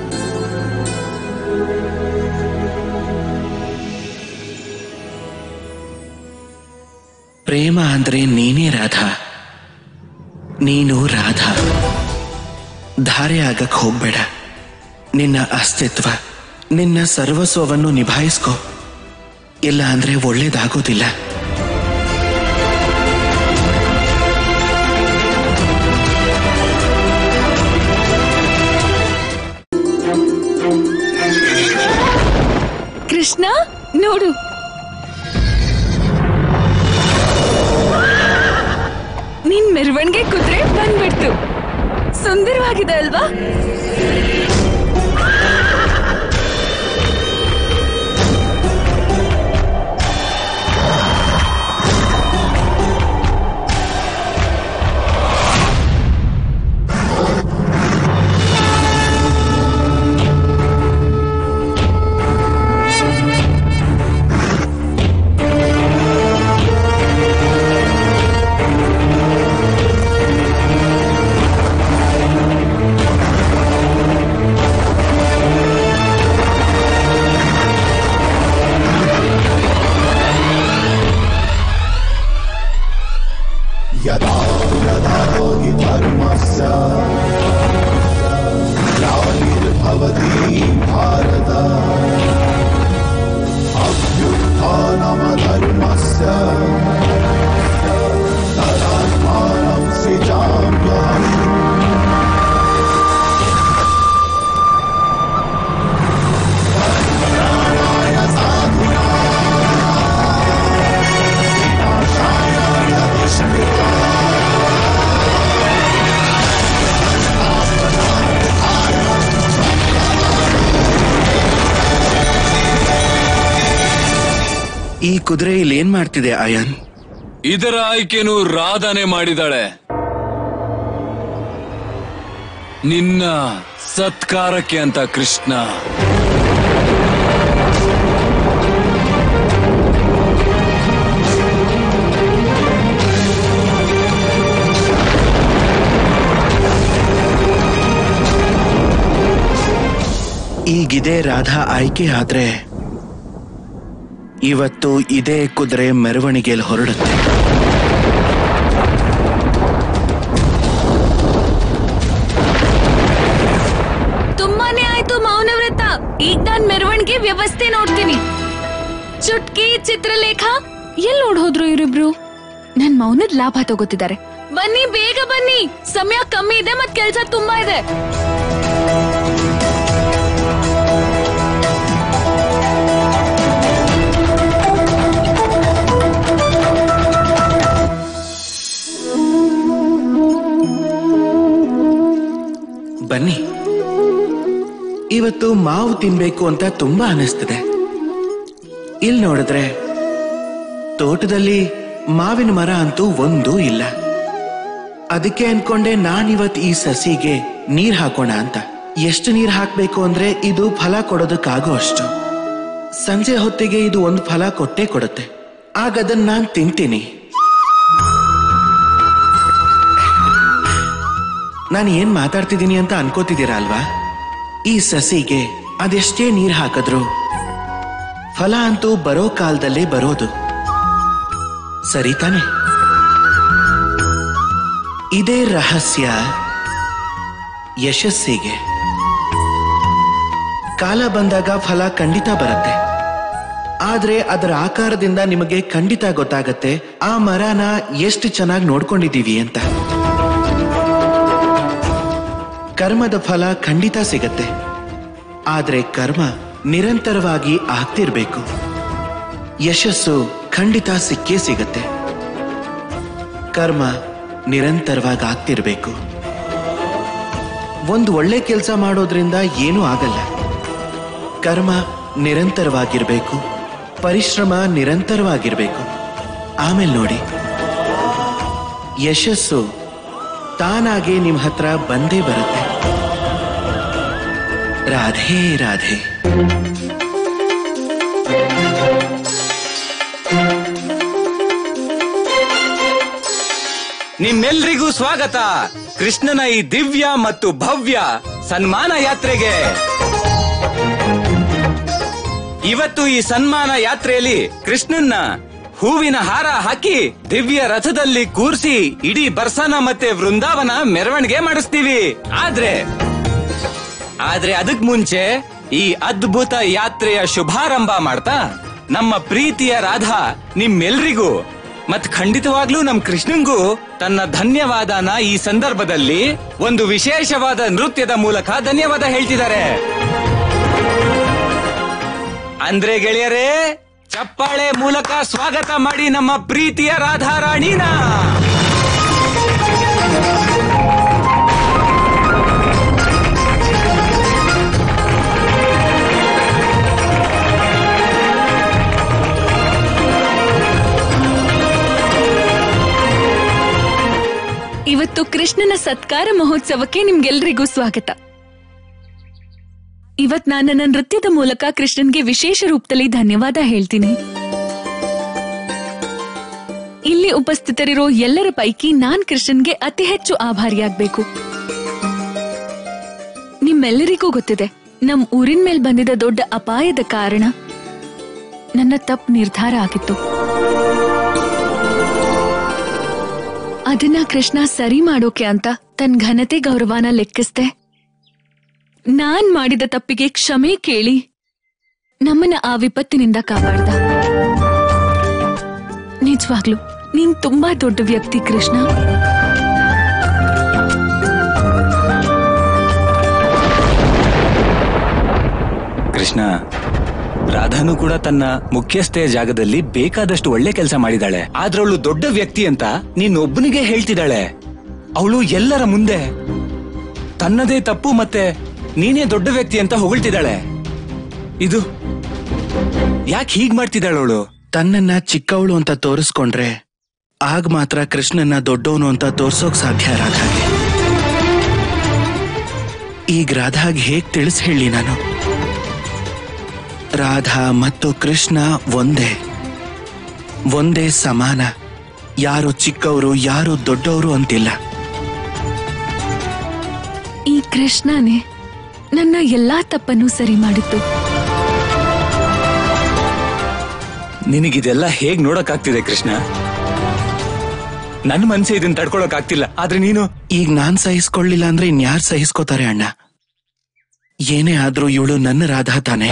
ಪ್ರೇಮ ಅಂದ್ರೆ ನೀನೇ ರಾಧಾ, ನೀನು ರಾಧಾ. ಧಾರೆ ಆಗಕ್ ಹೋಗ್ಬೇಡ. ನಿನ್ನ ಅಸ್ತಿತ್ವ, ನಿನ್ನ ಸರ್ವಸ್ವವನ್ನು ನಿಭಾಯಿಸ್ಕೋ, ಇಲ್ಲ ಅಂದ್ರೆ ಒಳ್ಳೇದಾಗೋದಿಲ್ಲ.
ಕೃಷ್ಣ ನೋಡು, ನಿನ್ ಮೆರವಣಿಗೆ ಕುದುರೆ ಬಂದ್ಬಿಡ್ತು. ಸುಂದರವಾಗಿದೆ ಅಲ್ವಾ?
ಈ ಕುದುರೆ ಇಲ್ಲಿ ಏನ್ ಮಾಡ್ತಿದೆ ಆಯನ್?
ಇದರ ಆಯ್ಕೆನು ರಾಧಾನೆ ಮಾಡಿದಾಳೆ. ನಿನ್ನ ಸತ್ಕಾರಕ್ಕೆ ಅಂತ ಕೃಷ್ಣ.
ಈಗಿದೆ ರಾಧಾ ಆಯ್ಕೆ ಆದ್ರೆ ಇವತ್ತು ಇದೇ ಕುದುರೆ ಮೆರವಣಿಗೆಯಲ್ಲಿ ಹೊರಡುತ್ತೆ.
ತುಂಬಾನೇ ಆಯ್ತು ಮೌನವ್ರತ. ಈಗ ನಾನ್ ಮೆರವಣಿಗೆ ವ್ಯವಸ್ಥೆ ನೋಡ್ತೀನಿ. ಚುಟ್ಕಿ, ಚಿತ್ರಲೇಖ ಎಲ್ಲಿ ಓಡೋದ್ರು ಇವರಿಬ್ರು? ನನ್ ಮೌನದ್ ಲಾಭ ತಗೋತಿದ್ದಾರೆ. ಬನ್ನಿ, ಬೇಗ ಬನ್ನಿ, ಸಮಯ ಕಮ್ಮಿ ಇದೆ ಮತ್ ಕೆಲ್ಸ ತುಂಬಾ ಇದೆ.
ಬನ್ನಿ, ಇವತ್ತು ಮಾವು ತಿನ್ಬೇಕು ಅಂತ ತುಂಬಾ ಅನಿಸ್ತದೆ. ಇಲ್ಲಿ ನೋಡಿದ್ರೆ ತೋಟದಲ್ಲಿ ಮಾವಿನ ಮರ ಅಂತೂ ಒಂದೂ ಇಲ್ಲ. ಅದಕ್ಕೆ ಅನ್ಕೊಂಡೆ ನಾನಿವತ್ ಈ ಸಸಿಗೆ ನೀರ್ ಹಾಕೋಣ ಅಂತ. ಎಷ್ಟು ನೀರ್ ಹಾಕ್ಬೇಕು ಅಂದ್ರೆ ಇದು ಫಲ ಕೊಡೋದಕ್ಕಾಗೋ ಅಷ್ಟು. ಸಂಜೆ ಹೊತ್ತಿಗೆ ಇದು ಒಂದು ಫಲ ಕೊಟ್ಟೇ ಕೊಡುತ್ತೆ. ಆಗ ಅದನ್ನ ನಾನ್ ತಿಂತೀನಿ. ನಾನು ಏನ್ ಮಾತಾಡ್ತಿದ್ದೀನಿ ಅಂತ ಅನ್ಕೋತಿದ್ದೀರಾ ಅಲ್ವಾ? ಈ ಸಸಿಗೆ ಅದೆಷ್ಟೇ ನೀರ್ ಹಾಕಿದ್ರು ಫಲ ಅಂತೂ ಬರೋ ಕಾಲದಲ್ಲೇ ಬರೋದು, ಸರಿ ತಾನೆ? ಇದೇ ರಹಸ್ಯ ಯಶಸ್ಸಿಗೆ. ಕಾಲ ಬಂದಾಗ ಫಲ ಖಂಡಿತ ಬರುತ್ತೆ. ಆದ್ರೆ ಅದರ ಆಕಾರದಿಂದ ನಿಮಗೆ ಖಂಡಿತ ಗೊತ್ತಾಗತ್ತೆ ಆ ಮರನ ಎಷ್ಟು ಚೆನ್ನಾಗಿ ನೋಡ್ಕೊಂಡಿದೀವಿ ಅಂತ. ಕರ್ಮದ ಫಲ ಖಂಡಿತ ಸಿಗತ್ತೆ, ಆದ್ರೆ ಕರ್ಮ ನಿರಂತರವಾಗಿ ಆಗ್ತಿರ್ಬೇಕು. ಯಶಸ್ಸು ಖಂಡಿತ ಸಿಕ್ಕೇ ಸಿಗತ್ತೆ. ಕರ್ಮ ನಿರಂತರವಾಗಿ ಆಗ್ತಿರ್ಬೇಕು. ಒಂದು ಒಳ್ಳೆ ಕೆಲಸ ಮಾಡೋದ್ರಿಂದ ಏನೂ ಆಗಲ್ಲ. ಕರ್ಮ ನಿರಂತರವಾಗಿರ್ಬೇಕು, ಪರಿಶ್ರಮ ನಿರಂತರವಾಗಿರ್ಬೇಕು. ಆಮೇಲೆ ನೋಡಿ, ಯಶಸ್ಸು ತಾನಾಗೆ ನಿಮ್ ಹತ್ರ ಬಂದೇ ಬರುತ್ತೆ. ರಾಧೆ ರಾಧೆ.
ನಿಮ್ಮೆಲ್ರಿಗೂ ಸ್ವಾಗತ ಕೃಷ್ಣನ ಈ ದಿವ್ಯ ಮತ್ತು ಭವ್ಯ ಸನ್ಮಾನ ಯಾತ್ರೆಗೆ. ಇವತ್ತು ಈ ಸನ್ಮಾನ ಯಾತ್ರೆಯಲ್ಲಿ ಕೃಷ್ಣನ್ನ ಹೂವಿನ ಹಾರ ಹಾಕಿ ದಿವ್ಯ ರಥದಲ್ಲಿ ಕೂರಿಸಿ ಇಡೀ ಬರ್ಸಾನ ಮತ್ತೆ ವೃಂದಾವನ ಮೆರವಣಿಗೆ ಮಾಡಿಸ್ತೀವಿ. ಆದ್ರೆ ಆದ್ರೆ ಅದಕ್ ಮುಂಚೆ ಈ ಅದ್ಭುತ ಯಾತ್ರೆಯ ಶುಭಾರಂಭ ಮಾಡ್ತಾ ನಮ್ಮ ಪ್ರೀತಿಯ ರಾಧಾ ನಿಮ್ಮೆಲ್ರಿಗೂ ಮತ್ ಖಂಡಿತವಾಗ್ಲೂ ನಮ್ ಕೃಷ್ಣಂಗೂ ತನ್ನ ಧನ್ಯವಾದನ ಈ ಸಂದರ್ಭದಲ್ಲಿ ಒಂದು ವಿಶೇಷವಾದ ನೃತ್ಯದ ಮೂಲಕ ಧನ್ಯವಾದ ಹೇಳ್ತಿದ್ದಾರೆ. ಅಂದ್ರೆ ಗೆಳೆಯರೇ, ಚಪ್ಪಾಳೆ ಮೂಲಕ ಸ್ವಾಗತ ಮಾಡಿ ನಮ್ಮ ಪ್ರೀತಿಯ ರಾಧಾರಾಣಿನ.
ಇವತ್ತು ಕೃಷ್ಣನ ಸತ್ಕಾರ ಮಹೋತ್ಸವಕ್ಕೆ ನಿಮ್ಗೆಲ್ರಿಗೂ ಸ್ವಾಗತ. ಇವತ್ ನಾನು ನನ್ನ ನೃತ್ಯದ ಮೂಲಕ ಕೃಷ್ಣನ್ಗೆ ವಿಶೇಷ ರೂಪದಲ್ಲಿ ಧನ್ಯವಾದ ಹೇಳ್ತೀನಿ. ಇಲ್ಲಿ ಉಪಸ್ಥಿತರಿರೋ ಎಲ್ಲರ ಪೈಕಿ ನಾನ್ ಕೃಷ್ಣನ್ಗೆ ಅತಿ ಹೆಚ್ಚು ಆಭಾರಿಯಾಗ್ಬೇಕು. ನಿಮ್ಮೆಲ್ಲರಿಗೂ ಗೊತ್ತಿದೆ, ನಮ್ ಊರಿನ ಮೇಲ್ ಬಂದಿದ್ದ ದೊಡ್ಡ ಅಪಾಯದ ಕಾರಣ ನನ್ನ ತಪ್ಪು ನಿರ್ಧಾರ ಆಗಿತ್ತು. ಅದನ್ನ ಕೃಷ್ಣ ಸರಿ ಮಾಡೋಕೆ ಅಂತ ತನ್ ಘನತೆ ಗೌರವನ ಲೆಕ್ಕಿಸ್ದೆ ನಾನ್ ಮಾಡಿದ ತಪ್ಪಿಗೆ ಕ್ಷಮೆ ಕೇಳಿ ನಮ್ಮನ್ನ ಆ ವಿಪತ್ತಿನಿಂದ ಕಾಪಾಡ್ದ. ನಿಜವಾಗ್ಲು ನೀನ್ ತುಂಬಾ ದೊಡ್ಡ ವ್ಯಕ್ತಿ ಕೃಷ್ಣ.
ಕೃಷ್ಣ, ರಾಧಾನು ಕೂಡ ತನ್ನ ಮುಖ್ಯಸ್ಥೆಯ ಜಾಗದಲ್ಲಿ ಬೇಕಾದಷ್ಟು ಒಳ್ಳೆ ಕೆಲಸ ಮಾಡಿದಾಳೆ. ಆದ್ರೆ ಅವಳು ದೊಡ್ಡ ವ್ಯಕ್ತಿ ಅಂತ ನೀನೊಬ್ಬನಿಗೆ ಹೇಳ್ತಿದ್ದಾಳೆ. ಅವಳು ಎಲ್ಲರ ಮುಂದೆ ತನ್ನದೇ ತಪ್ಪು ಮತ್ತೆ ನೀನೇ ದೊಡ್ಡ ವ್ಯಕ್ತಿ ಅಂತ ಹೊಗಳ್ತಿದ್ದಾಳೆ. ಇದು ಯಾಕೆ ಹೀಗ್ ಮಾಡ್ತಿದ್ದಾಳೆ ಅವಳು?
ತನ್ನನ್ನ ಚಿಕ್ಕವಳು ಅಂತ ತೋರಿಸ್ಕೊಂಡ್ರೆ ಆಗ ಮಾತ್ರ ಕೃಷ್ಣನ್ನ ದೊಡ್ಡವನು ಅಂತ ತೋರ್ಸೋಕ್ ಸಾಧ್ಯ ರಾಧಾಗೆ. ಈಗ ರಾಧಾಗ್ ಹೇಗ್ ತಿಳಿಸ್ ಹೇಳಿ ನಾನು? ರಾಧಾ ಮತ್ತು ಕೃಷ್ಣ ಒಂದೇ ಒಂದೇ ಸಮಾನ. ಯಾರು ಚಿಕ್ಕವರು ಯಾರು ದೊಡ್ಡವರು ಅಂತಿಲ್ಲ.
ಈ ಕೃಷ್ಣನೇ ನನ್ನ ಎಲ್ಲಾ ತಪ್ಪನ್ನು ಸರಿ ಮಾಡಿತ್ತು.
ನಿನಗಿದೆಲ್ಲ ಹೇಗ್ ನೋಡಕ್ಕಾಗ್ತಿದೆ ಕೃಷ್ಣ? ನನ್ ಮನ್ಸೆ ಇದನ್ನ ತಡ್ಕೊಳಕ್ ಆಗ್ತಿಲ್ಲ. ಆದ್ರೆ ನೀನು
ಈಗ ನಾನ್ ಸಹಿಸ್ಕೊಳ್ಳಿಲ್ಲ ಅಂದ್ರೆ ಇನ್ಯಾರು ಸಹಿಸ್ಕೋತಾರೆ ಅಣ್ಣ? ಏನೇ ಆದ್ರೂ ಇವಳು ನನ್ನ ರಾಧಾ ತಾನೆ.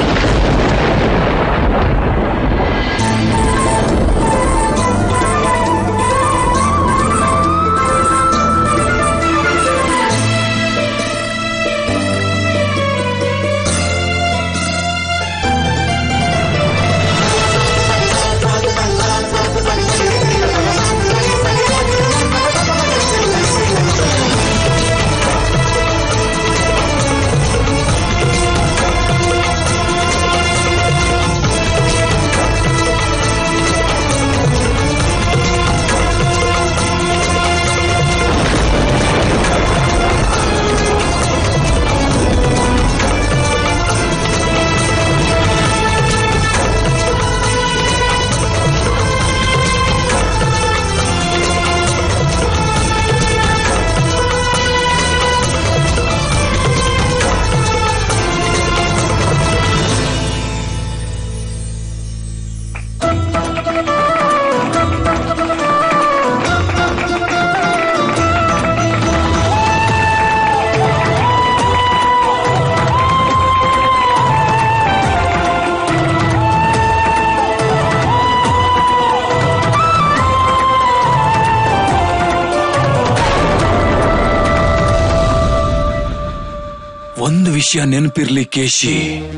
ಒಂದು ವಿಷಯ ನೆನಪಿರ್ಲಿ ಕೇಶಿ,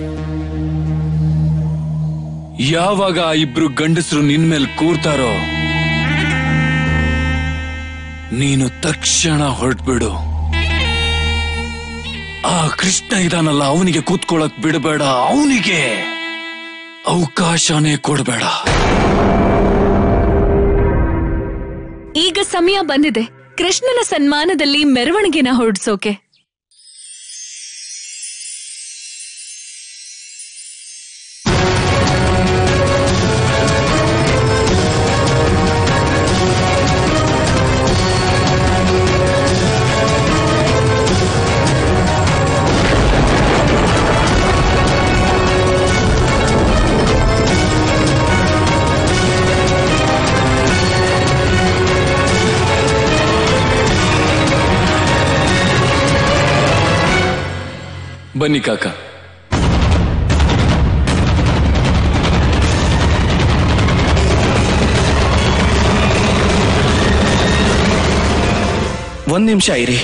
ಯಾವಾಗ ಆ ಇಬ್ರು ಗಂಡಸರು ನಿನ್ ಮೇಲೆ ಕೂರ್ತಾರೋ ನೀನು ತಕ್ಷಣ ಹೊರಟ್ಬಿಡು. ಆ ಕೃಷ್ಣ ಇದಾನಲ್ಲ, ಅವನಿಗೆ ಕೂತ್ಕೊಳ್ಳಕ್ ಬಿಡಬೇಡ, ಅವನಿಗೆ ಅವಕಾಶನೇ ಕೊಡಬೇಡ.
ಈಗ ಸಮಯ ಬಂದಿದೆ ಕೃಷ್ಣನ ಸನ್ಮಾನದಲ್ಲಿ ಮೆರವಣಿಗೆನ ಹೊರಡಿಸೋಕೆ.
ಬನ್ನಿ ಕಾಕ.
ಒಂದ್ ನಿಮಿಷ ಇರಿ.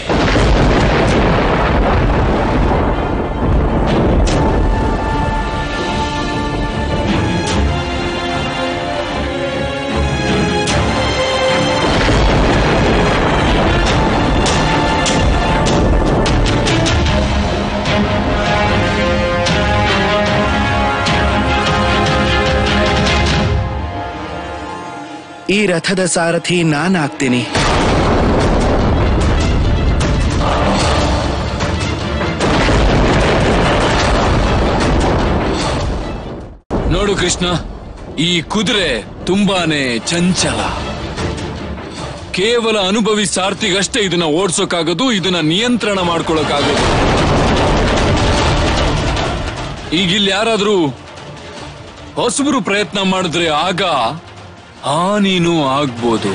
ಈ ರಥದ ಸಾರಥಿ ನಾನ್ ಆಗ್ತೀನಿ.
ನೋಡು ಕೃಷ್ಣ, ಈ ಕುದುರೆ ತುಂಬಾನೇ ಚಂಚಲ. ಕೇವಲ ಅನುಭವಿ ಸಾರಥಿಗಷ್ಟೇ ಇದನ್ನ ಓಡಿಸೋಕಾಗೋದು, ಇದನ್ನ ನಿಯಂತ್ರಣ ಮಾಡ್ಕೊಳ್ಳೋಕಾಗೋದು. ಈಗಿಲ್ಲಿ ಯಾರಾದ್ರೂ ಹೊಸಬರು ಪ್ರಯತ್ನ ಮಾಡಿದ್ರೆ ಆಗ ಹಾನಿನೂ ಆಗ್ಬೋದು.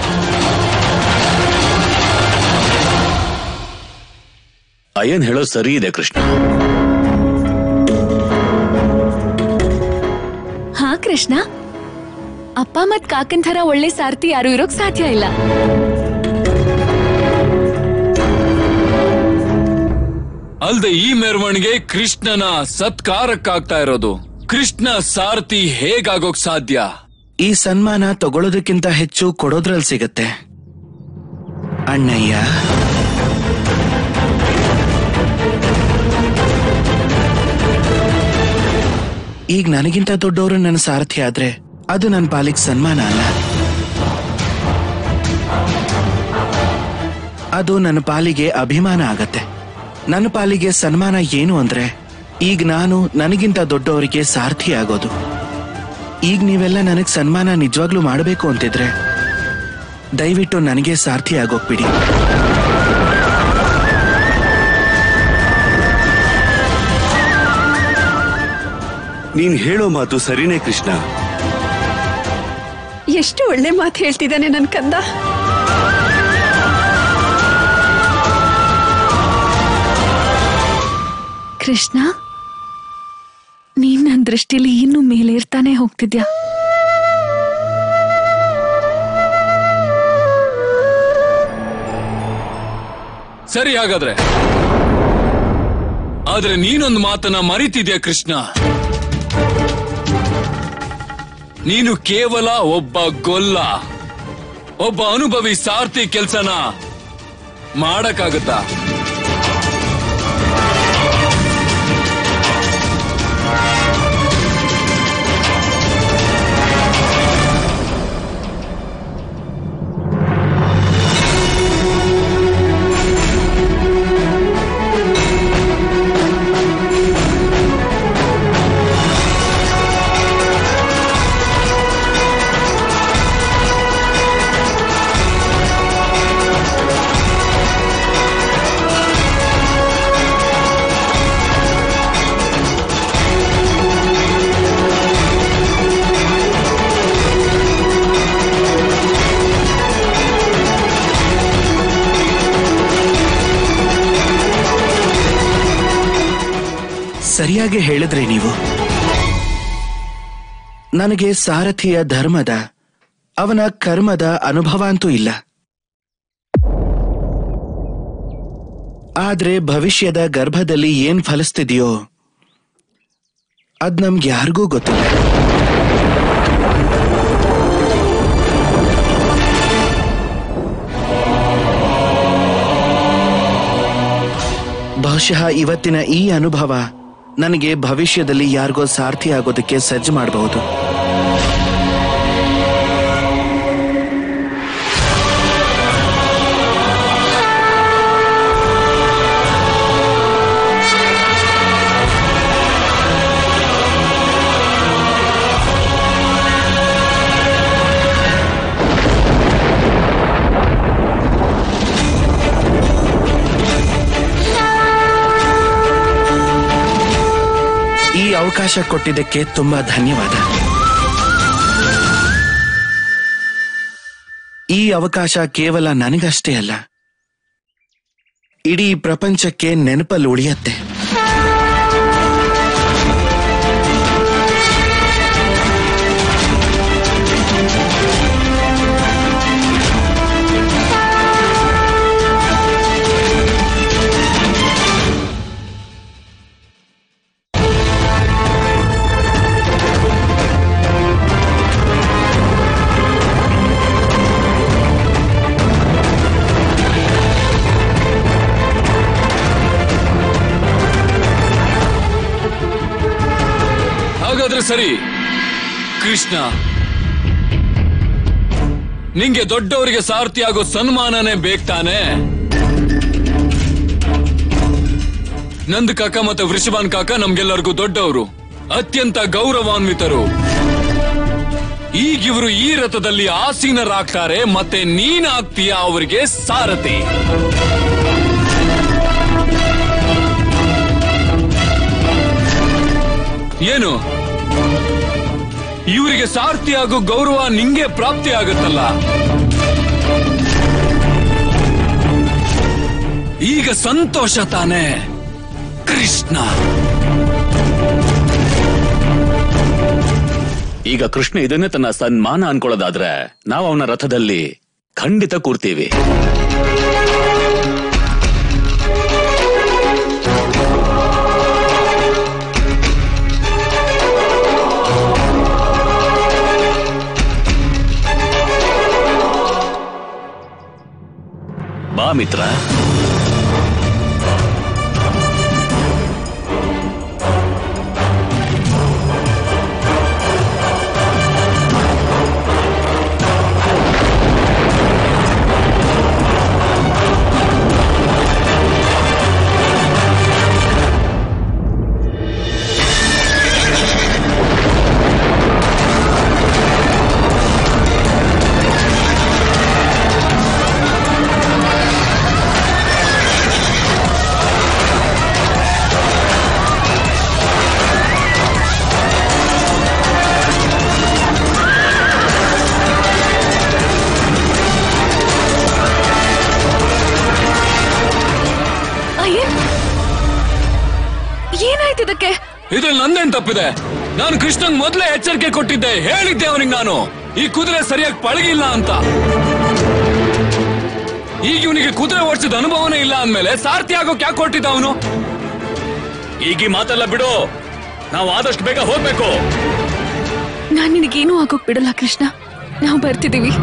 ಅಯ್ಯನ್ ಹೇಳೋ ಸರಿ ಇದೆ ಕೃಷ್ಣ.
ಹಾ ಕೃಷ್ಣ, ಅಪ್ಪ ಮತ್ ಕಾಕನ್ ಥರ ಒಳ್ಳೆ ಸಾರಥಿ ಯಾರು ಇರೋಕ್ ಸಾಧ್ಯ ಇಲ್ಲ.
ಅಲ್ದೆ ಈ ಮೆರವಣಿಗೆ ಕೃಷ್ಣನ ಸತ್ಕಾರಕ್ಕಾಗ್ತಾ ಇರೋದು. ಕೃಷ್ಣ ಸಾರಥಿ ಹೇಗಾಗೋಕ್ ಸಾಧ್ಯ?
ಈ ಸನ್ಮಾನ ತಗೊಳ್ಳೋದಕ್ಕಿಂತ ಹೆಚ್ಚು ಕೊಡೋದ್ರಲ್ಲಿ ಸಿಗತ್ತೆ ಅಣ್ಣಯ್ಯ. ಈಗ ನನಗಿಂತ ದೊಡ್ಡವರು ನನ್ನ ಸಾರಥಿ ಆದ್ರೆ ಅದು ನನ್ನ ಪಾಲಿಗೆ ಸನ್ಮಾನ ಅಲ್ಲ, ಅದು ನನ್ನ ಪಾಲಿಗೆ ಅಭಿಮಾನ ಆಗತ್ತೆ. ನನ್ನ ಪಾಲಿಗೆ ಸನ್ಮಾನ ಏನು ಅಂದ್ರೆ ಈಗ ನಾನು ನನಗಿಂತ ದೊಡ್ಡವರಿಗೆ ಸಾರಥಿ ಆಗೋದು. ಈಗ ನೀವೆಲ್ಲ ನನಗ್ ಸನ್ಮಾನ ನಿಜವಾಗ್ಲೂ ಮಾಡಬೇಕು ಅಂತಿದ್ರೆ ದಯವಿಟ್ಟು ನನಗೆ ಸಾರಥಿ ಆಗೋಗ್ಬಿಡಿ.
ನೀನ್ ಹೇಳೋ ಮಾತು ಸರಿನೇ ಕೃಷ್ಣ.
ಎಷ್ಟು ಒಳ್ಳೆ ಮಾತು ಹೇಳ್ತಿದ್ದಾನೆ ನನ್ ಕಂದ.
ಕೃಷ್ಣ, ನೀನ್ ನನ್ನ ದೃಷ್ಟಿಲಿ ಇನ್ನು ಮೇಲೆ ಇರ್ತಾನೆ ಹೋಗ್ತಿದ್ಯಾ.
ಸರಿ ಹಾಗಾದ್ರೆ, ಆದ್ರೆ ನೀನೊಂದು ಮಾತನ್ನ ಮರಿತಿದ್ಯಾ ಕೃಷ್ಣ. ನೀನು ಕೇವಲ ಒಬ್ಬ ಗೊಲ್ಲ, ಒಬ್ಬ ಅನುಭವಿ ಸಾರಥಿ ಕೆಲ್ಸನ ಮಾಡಕ್ಕಾಗತ್ತಾ?
ಸರಿಯಾಗಿ ಹೇಳಿದ್ರಿ ನೀವು. ನನಗೆ ಸಾರಥಿಯ ಧರ್ಮದ, ಅವನ ಕರ್ಮದ ಅನುಭವ ಅಂತೂ ಇಲ್ಲ. ಆದ್ರೆ ಭವಿಷ್ಯದ ಗರ್ಭದಲ್ಲಿ ಏನ್ ಫಲಿಸ್ತಿದೆಯೋ ಅದ್ ನಮ್ಗೆ ಯಾರಿಗೂ ಗೊತ್ತಿಲ್ಲ. ಬಹುಶಃ ಇವತ್ತಿನ ಈ ಅನುಭವ ನನಗೆ ಭವಿಷ್ಯದಲ್ಲಿ ಯಾರಿಗೋ ಸಾರಥಿ ಆಗೋದಕ್ಕೆ ಸಜ್ಜು ಮಾಡಬಹುದು. ಈ ಅವಕಾಶ ಕೊಟ್ಟಿದ್ದಕ್ಕೆ ತುಂಬಾ ಧನ್ಯವಾದ. ಈ ಅವಕಾಶ ಕೇವಲ ನನಗಷ್ಟೇ ಅಲ್ಲ, ಇಡೀ ಪ್ರಪಂಚಕ್ಕೆ ನೆನಪಲ್ಲಿ ಉಳಿಯತ್ತೆ.
ಸರಿ ಕೃಷ್ಣ, ನಿಂಗೆ ದೊಡ್ಡವರಿಗೆ ಸಾರಥಿಯಾಗೋ ಸನ್ಮಾನನೇ ಬೇಕ್ತಾನೆ. ನಂದ್ ಕಾಕ ಮತ್ತೆ ವೃಷಭಾನ್ ಕಾಕ ನಮ್ಗೆಲ್ಲರಿಗೂ ದೊಡ್ಡವರು, ಅತ್ಯಂತ ಗೌರವಾನ್ವಿತರು. ಈಗಿವರು ಈ ರಥದಲ್ಲಿ ಆಸೀನರಾಗ್ತಾರೆ, ಮತ್ತೆ ನೀನಾಗ್ತೀಯ ಅವರಿಗೆ ಸಾರಥಿ. ಏನು ಇವರಿಗೆ ಸಾರಥಿ ಆಗೋ ಗೌರವ ನಿಂಗೆ ಪ್ರಾಪ್ತಿ ಆಗುತ್ತಲ್ಲ? ಈಗ ಸಂತೋಷ ತಾನೆ ಕೃಷ್ಣ?
ಈಗ ಕೃಷ್ಣ ಇದನ್ನೇ ತನ್ನ ಸನ್ಮಾನ ಅನ್ಕೊಳ್ಳೋದಾದ್ರೆ ನಾವು ಅವನ ರಥದಲ್ಲಿ ಖಂಡಿತ ಕೂರ್ತೀವಿ. ಬಾ ಮಿತ್ರ.
ಇದ್ರಲ್ಲಿ ನಂದೇನ್ ತಪ್ಪಿದೆ? ನಾನು ಕೃಷ್ಣಂಗ್ ಮೊದಲೇ ಎಚ್ಚರಿಕೆ ಕೊಟ್ಟಿದ್ದೆ, ಹೇಳಿದ್ದೆ ಅವನಿಗೆ ನಾನು ಈ ಕುದುರೆ ಸರಿಯಾಗಿ ಪಳಗಿಲ್ಲ ಅಂತ. ಈಗ ಇವನಿಗೆ ಕುದುರೆ ಓಡಿಸಿದ ಅನುಭವನೇ ಇಲ್ಲ ಅಂದ್ಮೇಲೆ ಸಾರಥಿ ಆಗೋಕ್ ಯಾಕೆ ಕೊಟ್ಟಿದ್ದ ಅವನು?
ಈಗ ಮಾತೆಲ್ಲ ಬಿಡು, ನಾವು ಆದಷ್ಟು ಬೇಗ ಹೋಗ್ಬೇಕು.
ನಾನ್ ನಿನಗೇನೂ ಆಗೋಕ್ ಬಿಡಲ್ಲ ಕೃಷ್ಣ, ನಾವು ಬರ್ತಿದೀವಿ.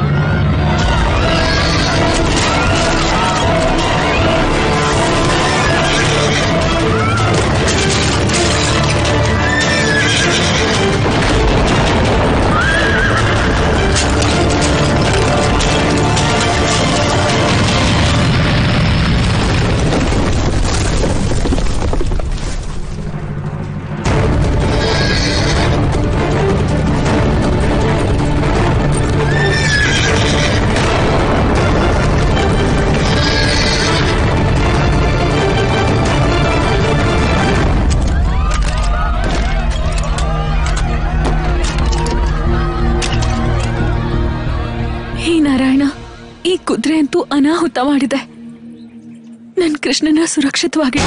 ಕುದುರೆ ಅಂತೂ ಅನಾಹುತ ಮಾಡಿದೆ. ನನ್ ಕೃಷ್ಣನ ಸುರಕ್ಷಿತವಾಗಿ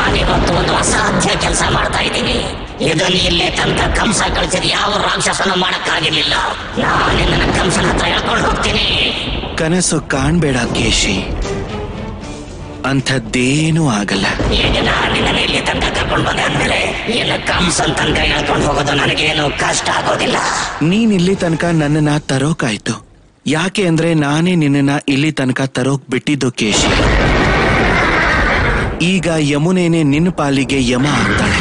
ನಾನಿವತ್ತು ಒಂದು ಅಸಾಧ್ಯ ಕೆಲಸ ಮಾಡ್ತಾ ಇದ್ದೀನಿ. ಇದನ್ನು ಇಲ್ಲೇ ತನಕ ಕಂಸ ಕಳಿಸಿದ ಯಾವ ರಾಕ್ಷಸನ ಮಾಡಕ್ಕಾಗಿರ್ಲಿಲ್ಲ. ನಾನು ನನ್ನ ಕಂಸನ ಹತ್ರ ಹೇಳ್ಕೊಂಡು ಹೋಗ್ತೀನಿ.
ಕನಸು ಕಾಣ್ಬೇಡ ಕೇಶಿ, ಅಂಥದ್ದೇನೂ ಆಗಲ್ಲ.
ಈಗ ನಾನು ನಿನ್ನ ಇಲ್ಲಿ ತನಕ ಕರ್ಕೊಂಡು ಬಂದೆ ಅಂದ್ಮೇಲೆ ಇಲ್ಲ ಕಂಸನ್ ತನಕ ಹೇಳ್ಕೊಂಡು ಹೋಗೋದು ನನಗೇನು ಕಷ್ಟ ಆಗೋದಿಲ್ಲ.
ನೀನ್ ಇಲ್ಲಿ ತನಕ ನನ್ನನ್ನ ತರೋಕಾಯ್ತು. ಯಾಕೆ ಅಂದ್ರೆ ನಾನೇ ನಿನ್ನನ್ನ ಇಲ್ಲಿ ತನಕ ತರೋಕ್ ಬಿಟ್ಟಿದ್ದು ಕೇಶಿ. ಈಗ ಯಮುನೇನೆ ನಿನ್ನ ಪಾಲಿಗೆ ಯಮ ಆಗ್ತಾಳೆ.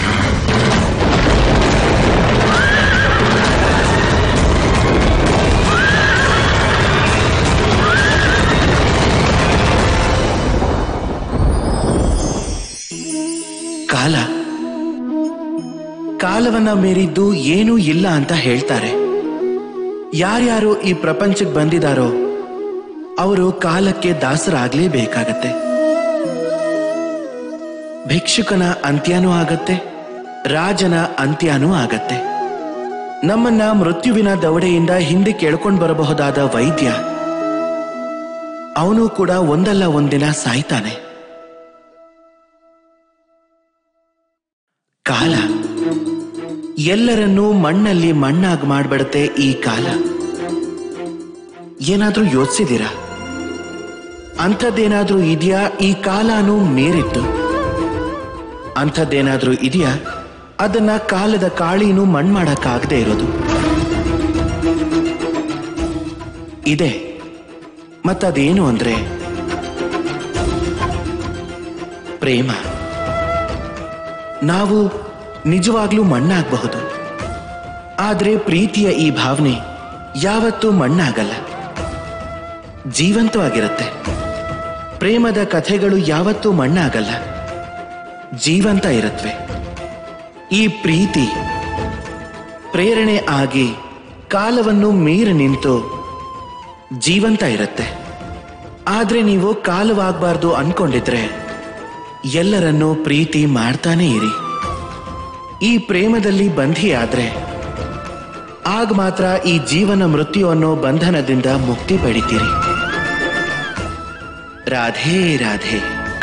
ಕಾಲ ಕಾಲವನ್ನ ಮೀರಿದ್ದು ಏನೂ ಇಲ್ಲ ಅಂತ ಹೇಳ್ತಾರೆ. ಯಾರ್ಯಾರು ಈ ಪ್ರಪಂಚಕ್ಕೆ ಬಂದಿದಾರೋ ಅವರು ಕಾಲಕ್ಕೆ ದಾಸರಾಗ್ಲೇಬೇಕಾಗತ್ತೆ. ಭಿಕ್ಷುಕನ ಅಂತ್ಯನೂ ಆಗತ್ತೆ, ರಾಜನ ಅಂತ್ಯನೂ ಆಗತ್ತೆ. ನಮ್ಮನ್ನ ಮೃತ್ಯುವಿನ ದವಡೆಯಿಂದ ಹಿಂದೆ ಕೇಳ್ಕೊಂಡು ಬರಬಹುದಾದ ವೈದ್ಯ ಅವನು ಕೂಡ ಒಂದಲ್ಲ ಒಂದಿನ ಸಾಯ್ತಾನೆ. ಕಾಲ ಎಲ್ಲರನ್ನೂ ಮಣ್ಣಲ್ಲಿ ಮಣ್ಣಾಗಿ ಮಾಡ್ಬಿಡುತ್ತೆ. ಈ ಕಾಲ ಏನಾದ್ರೂ ಯೋಚಿಸಿದೀರಾ? ಅಂಥದ್ದೇನಾದ್ರೂ ಇದೆಯಾ ಈ ಕಾಲನೂ ಮೀರಿತ್ತು? ಅಂಥದ್ದೇನಾದ್ರೂ ಇದೆಯಾ ಅದನ್ನ ಕಾಲದ ಕಾಳಿನೂ ಮಣ್ಣು ಮಾಡಕ್ಕಾಗದೆ ಇರೋದು? ಇದೆ. ಮತ್ತದೇನು ಅಂದ್ರೆ ಪ್ರೇಮ. ನಾವು ನಿಜವಾಗ್ಲೂ ಮಣ್ಣಾಗಬಹುದು, ಆದ್ರೆ ಪ್ರೀತಿಯ ಈ ಭಾವನೆ ಯಾವತ್ತೂ ಮಣ್ಣಾಗಲ್ಲ, ಜೀವಂತವಾಗಿರುತ್ತೆ. ಪ್ರೇಮದ ಕಥೆಗಳು ಯಾವತ್ತೂ ಮಣ್ಣಾಗಲ್ಲ, ಜೀವಂತ ಇರುತ್ತವೆ. ಈ ಪ್ರೀತಿ ಪ್ರೇರಣೆ ಆಗಿ ಕಾಲವನ್ನು ಮೀರಿ ನಿಂತು ಜೀವಂತ ಇರುತ್ತೆ. ಆದ್ರೆ ನೀವು ಕಾಲವಾಗಬಾರ್ದು ಅನ್ಕೊಂಡಿದ್ರೆ ಎಲ್ಲರನ್ನೂ ಪ್ರೀತಿ ಮಾಡ್ತಾನೆ ಇರಿ. ಈ ಪ್ರೇಮದಲ್ಲಿ ಬಂಧಿಯಾದ್ರೆ ಆಗ ಮಾತ್ರ ಈ ಜೀವನ ಮೃತ್ಯು ಅನ್ನೋ ಬಂಧನದಿಂದ ಮುಕ್ತಿ ಪಡಿತೀರಿ. ರಾಧೇ ರಾಧೇ.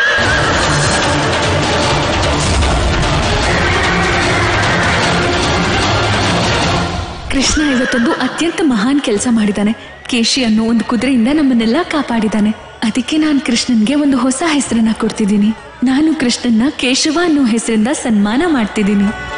ಕೃಷ್ಣ ಇವತ್ತೊಂದು ಅತ್ಯಂತ ಮಹಾನ್ ಕೆಲಸ ಮಾಡಿದ್ದಾನೆ. ಕೇಶಿ ಅನ್ನೋ ಒಂದು ಕುದುರೆಯಿಂದ ನಮ್ಮನ್ನೆಲ್ಲ ಕಾಪಾಡಿದ್ದಾನೆ. ಅದಕ್ಕೆ ನಾನು ಕೃಷ್ಣನ್ಗೆ ಒಂದು ಹೊಸ ಹೆಸರನ್ನ ಕೊಡ್ತಿದ್ದೀನಿ. ನಾನು ಕೃಷ್ಣನ್ನ ಕೇಶವ ಅನ್ನೋ ಹೆಸರಿಂದ ಸನ್ಮಾನ ಮಾಡ್ತಿದ್ದೀನಿ.